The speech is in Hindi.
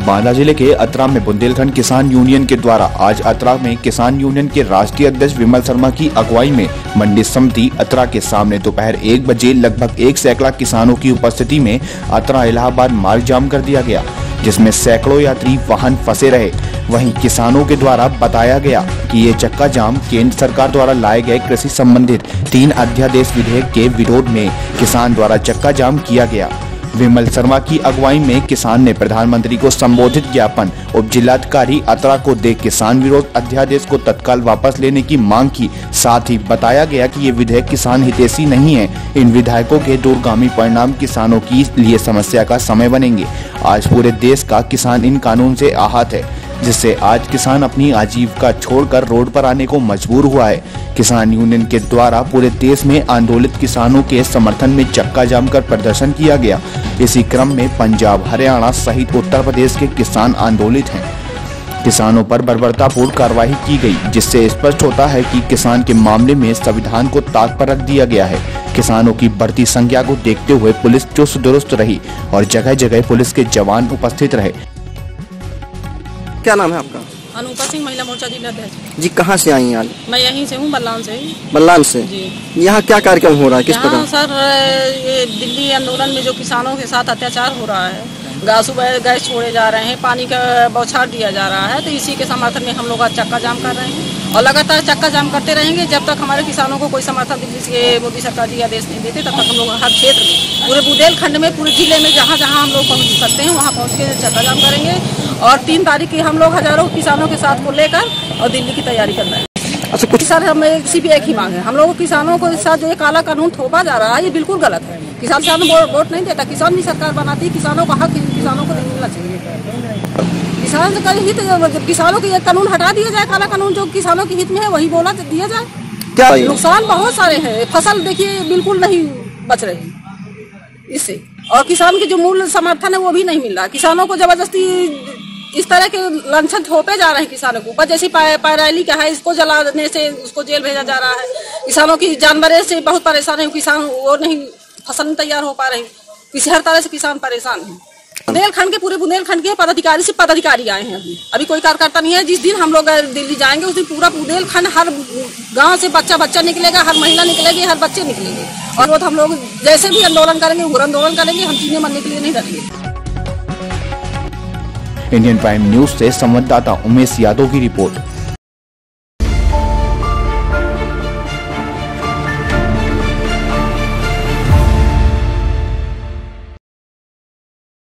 बांदा जिले के अतरा में बुंदेलखंड किसान यूनियन के द्वारा आज अतरा में किसान यूनियन के राष्ट्रीय अध्यक्ष विमल शर्मा की अगुवाई में मंडी समिति अतरा के सामने दोपहर 1 बजे लगभग 1 सैकड़ा किसानों की उपस्थिति में अतरा इलाहाबाद मार्ग जाम कर दिया गया, जिसमें सैकड़ों यात्री वाहन फंसे रहे। वहीं किसानों के द्वारा बताया गया कि ये चक्का जाम केंद्र सरकार द्वारा लाए गए कृषि संबंधित 3 अध्यादेश विधेयक के विरोध में किसान द्वारा चक्का जाम किया गया। विमल शर्मा की अगुवाई में किसान ने प्रधानमंत्री को संबोधित ज्ञापन उप जिलाधिकारी अतरा को दे किसान विरोध अध्यादेश को तत्काल वापस लेने की मांग की। साथ ही बताया गया कि ये विधेयक किसान हितैषी नहीं है। इन विधेयकों के दूरगामी परिणाम किसानों की लिए समस्या का समय बनेंगे। आज पूरे देश का किसान इन कानून से आहत है, जिससे आज किसान अपनी आजीविका छोड़कर रोड पर आने को मजबूर हुआ है। किसान यूनियन के द्वारा पूरे देश में आंदोलित किसानों के समर्थन में चक्का जाम कर प्रदर्शन किया गया। इसी क्रम में पंजाब, हरियाणा सहित उत्तर प्रदेश के किसान आंदोलित हैं। किसानों पर बर्बरतापूर्ण कार्रवाई की गई, जिससे स्पष्ट होता है कि किसान के मामले में संविधान को ताक पर रख दिया गया है। किसानों की बढ़ती संख्या को देखते हुए पुलिस चुस्त दुरुस्त रही और जगह जगह पुलिस के जवान उपस्थित रहे। क्या नाम है आपका? अनुपा सिंह, महिला मोर्चा जिला अध्यक्ष। जी, कहाँ से आई आज? मैं यहीं से हूँ, बल्लान से। बल्लान से जी। यहाँ क्या कार्यक्रम हो रहा है, किस प्रकार? सर, ये दिल्ली आंदोलन में जो किसानों के साथ अत्याचार हो रहा है, गैस छोड़े जा रहे हैं, पानी का बौछार दिया जा रहा है, तो इसी के समर्थन में हम लोग आज चक्का जाम कर रहे हैं और लगातार चक्का जाम करते रहेंगे जब तक हमारे किसानों को कोई समर्थन दिल्ली से मोदी सरकार जी आदेश नहीं देते, तब तक हम लोग हर क्षेत्र में, पूरे बुंदेलखंड में, पूरे जिले में जहाँ जहाँ हम लोग पहुँच सकते हैं वहाँ पहुँच के चक्का जाम करेंगे। और 3 तारीख की हम लोग हजारों किसानों के साथ को लेकर और दिल्ली की तैयारी कर रहे हैं। अच्छा, कुछ सर, हमें सिर्फ एक ही मांग है, हम लोग किसानों को साथ जो ये काला कानून थोपा जा रहा है, ये बिल्कुल गलत है। किसान वोट नहीं देता, किसान भी सरकार बनाती, किसानों का हक किसानों को नहीं मिलना चाहिए। किसान का हित, किसानों के कानून हटा दिया जाए, काला कानून जो किसानों के हित में है वही बोला दिया जाए। क्या नुकसान बहुत सारे हैं, फसल देखिए बिल्कुल नहीं बच रही इससे, और किसान के जो मूल समर्थन है वो भी नहीं मिल रहा। किसानों को जबरदस्ती इस तरह के लांछन थोपे जा रहे हैं किसानों के ऊपर, जैसे पैराली का है, इसको जलाने से उसको जेल भेजा जा रहा है। किसानों की जानवरों से बहुत परेशान है किसान, वो नहीं फसल तैयार हो पा रही, किसी हर तरह से किसान परेशान है। बुंदेलखंड के, पूरे बुंदेलखंड के पदाधिकारी आए हैं, अभी कोई कार्यकर्ता नहीं है। जिस दिन हम लोग दिल्ली जाएंगे उस दिन पूरा बुंदेलखंड, हर गांव से बच्चा निकलेगा, हर महिला निकलेगी, हर बच्चे निकलेंगे, और वो हम लोग जैसे भी आंदोलन करेंगे, उग्र आंदोलन करेंगे, हम चीजें मरने के लिए नहीं डरेंगे। इंडियन प्राइम न्यूज से संवाददाता उमेश यादव की रिपोर्ट।